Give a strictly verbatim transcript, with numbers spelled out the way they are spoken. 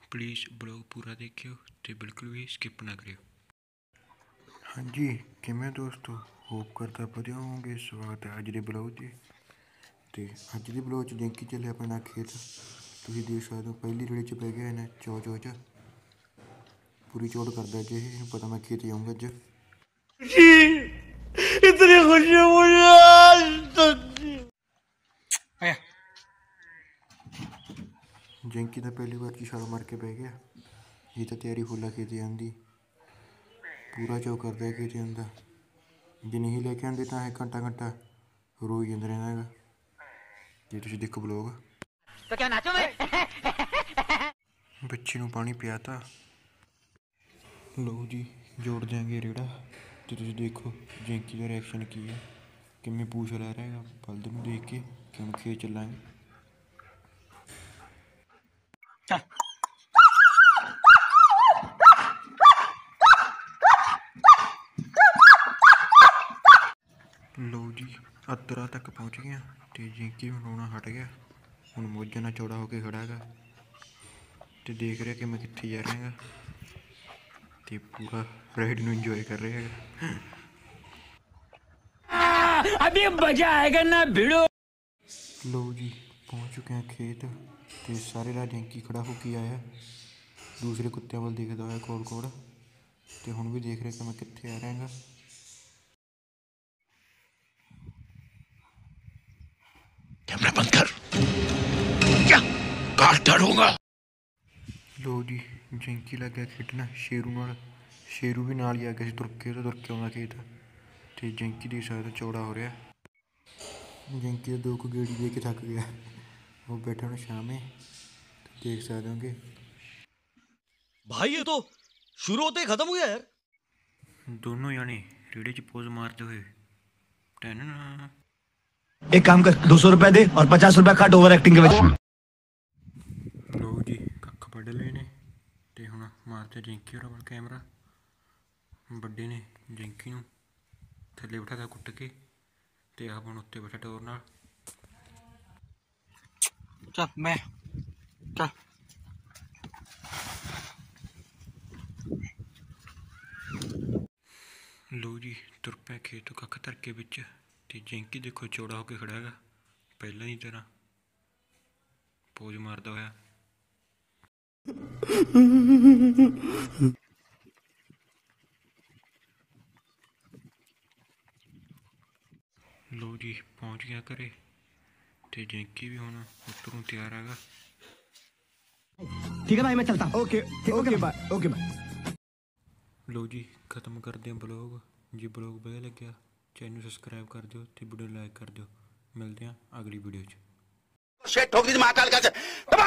Please blog पूरा देखियो ते बिल्कुल भी स्किप ना करियो। हाँ जी, किमें दोस्तों, होप करता बढ़िया होंगे। स्वागत है अज दे ब्लॉग जी। तो अज दे ब्लॉग च जैंकी चले अपना खेत। तुम देख सकते हो पहली रेड़ी च पै गया इन्हें चौ चौ च पूरी चौड़ करता जे पता मैं खेत जाऊँगा अज। इतनी खुशी मुझे आज तक। जैंकी तो पहली बार की छाल मार के पै गया। ये तो तैयारी फुला खेत आँदी पूरा चौ करता है खेत आँदा। जे नहीं लैके आँदे तो अं घंटा घंटा रोई जाता रहना है। जे तुम देखो ब्लॉग तो क्या नाचो मैं? बच्चे नू पानी पियाता। लो जी जोड़ देंगे रेड़ा। तो तुम देखो जैंकी का रिएक्शन की है कि मैं पूछ ला रहा है बल्द में देख के कि हम खेत चलाएंगे। लो जी अद्धरा तक पहुँच गया तो जैंकी हूँ रोना हट गया। हूँ मौजा ना चौड़ा होके खड़ा है तो देख रहा कि मैं कितने जा रहा है तो पूरा राइड नू इंजॉय कर रहा है। अभी मजा आएगा ना भिड़ो। लो जी पहुँच चुके हैं खेत तो सारे राह जैंकी खड़ा होके आया दूसरे कुत्तियां वाल देखता हुआ कोड़ कोड़ तो हूँ भी देख रहे कि मैं कितने आ रहा है। कैमरा बंद कर, क्या काट डालूंगा। लो जी जैंकी लग गया खेडना शेरू नाल। शेरू भी नाल ही आ गया तुर के तो तुर के आउंदा खेत तो जैंकी देख सकते चौड़ा हो रहा। जैंकी दो को गेड़ी दे के थक गया वो बैठा ना शामे तो देख सकते होंगे। भाई ये तो शुरू होते ही खत्म हुआ यार। दोनों यानी रेड़ी च पोज मारते हुए टन एक काम कर दो सौ रुपया दे और पचास रुपया काट ओवर एक्टिंग के वजह। लो जी कख वढ़ ले ने ते हुण मारते जैंकी होर वाल कैमरा। बड्डे ने जैंकी नूं थल्ले बिठाता कुट के ते आप हुण उत्ते बैठा टोर नाल। चल मैं चल लो जी तुर पै खेत कख धर के बिच ते जैंकी देखो चौड़ा होके खड़ा है पहला ही तरह पोज मारदा होया। लो जी पहुंच गया घरे ते जैंकी भी हुण उतरों तैयार है। ठीक है भाई मैं चलता हूँ। Okay okay bye okay bye. लो जी खत्म कर दें ब्लॉग। जे ब्लॉग बढ़िया लग्या चैनल सब्सक्राइब कर दियो ते वीडियो लाइक कर दियो। मिलते हैं अगली वीडियो च। शेट ठोक दी महाकाल का।